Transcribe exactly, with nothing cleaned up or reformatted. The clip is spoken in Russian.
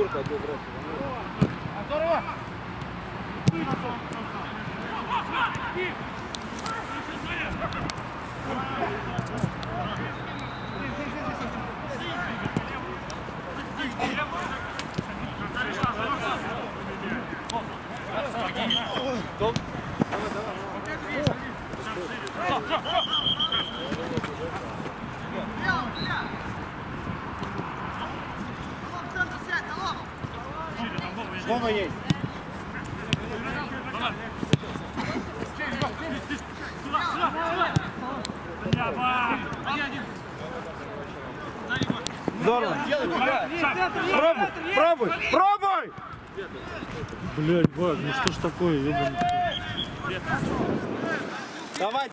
Здорово! Стоп! Вова есть. Здорово! Пробуй! Пробуй! Пробуй! Блядь, Баг, ну что ж такое, ебаный. Давай!